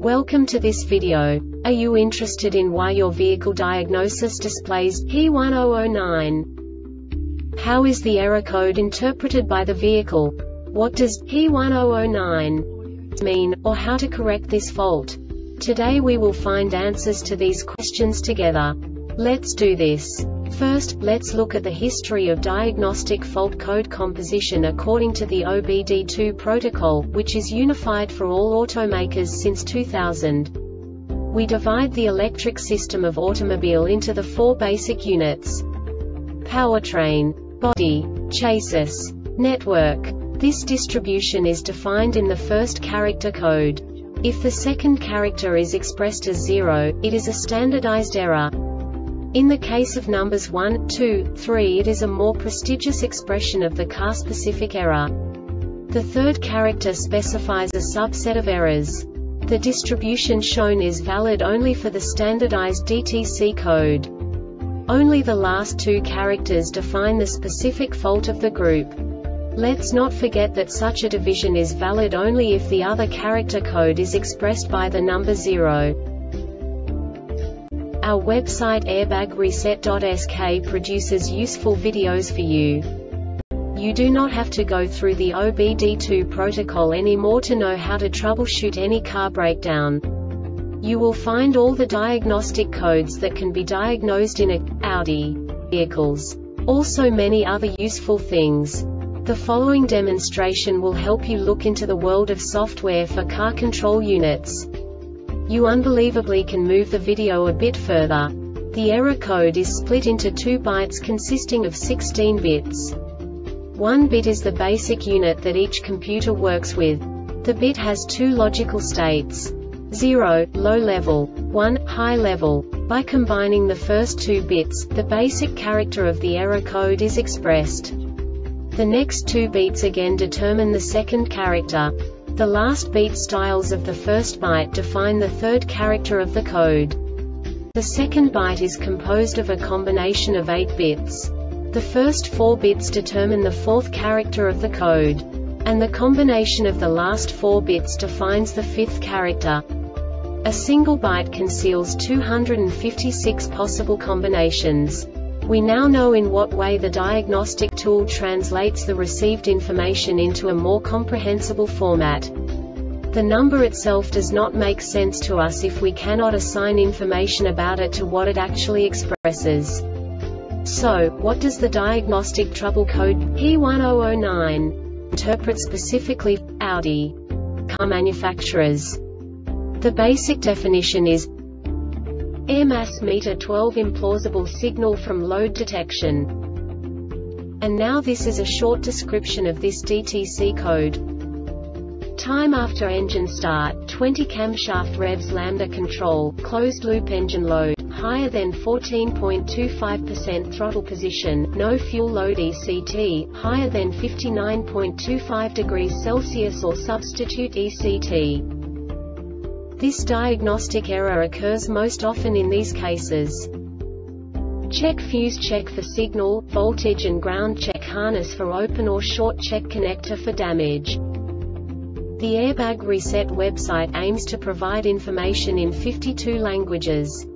Welcome to this video. Are you interested in why your vehicle diagnosis displays P1009? How is the error code interpreted by the vehicle? What does P1009 mean, or how to correct this fault? Today we will find answers to these questions together. Let's do this. First, let's look at the history of diagnostic fault code composition according to the OBD2 protocol, which is unified for all automakers since 2000. We divide the electric system of automobile into the four basic units: powertrain, body, chassis, network. This distribution is defined in the first character code. If the second character is expressed as 0, it is a standardized error. In the case of numbers 1, 2, 3, it is a more prestigious expression of the car-specific error. The third character specifies a subset of errors. The distribution shown is valid only for the standardized DTC code. Only the last two characters define the specific fault of the group. Let's not forget that such a division is valid only if the other character code is expressed by the number 0. Our website airbagreset.sk produces useful videos for you. You do not have to go through the OBD2 protocol anymore to know how to troubleshoot any car breakdown. You will find all the diagnostic codes that can be diagnosed in Audi vehicles. Also many other useful things. The following demonstration will help you look into the world of software for car control units. You unbelievably can move the video a bit further. The error code is split into 2 bytes consisting of 16 bits. 1 bit is the basic unit that each computer works with. The bit has 2 logical states: 0, low level, 1, high level. By combining the first 2 bits, the basic character of the error code is expressed. The next 2 beats again determine the second character. The last beat styles of the first byte define the third character of the code. The second byte is composed of a combination of 8 bits. The first 4 bits determine the fourth character of the code. And the combination of the last 4 bits defines the fifth character. A single byte conceals 256 possible combinations. We now know in what way the diagnostic tool translates the received information into a more comprehensible format. The number itself does not make sense to us if we cannot assign information about it to what it actually expresses. So, what does the diagnostic trouble code P1009 interpret specifically for Audi car manufacturers? The basic definition is air mass meter 12 implausible signal from load detection. And now this is a short description of this DTC code. Time after engine start, 20 camshaft revs, lambda control, closed loop engine load, higher than 14.25% throttle position, no fuel load ECT, higher than 59.25 degrees Celsius or substitute ECT. This diagnostic error occurs most often in these cases: check fuse, check for signal, voltage and ground, check harness for open or short, check connector for damage. The Airbag Reset website aims to provide information in 52 languages.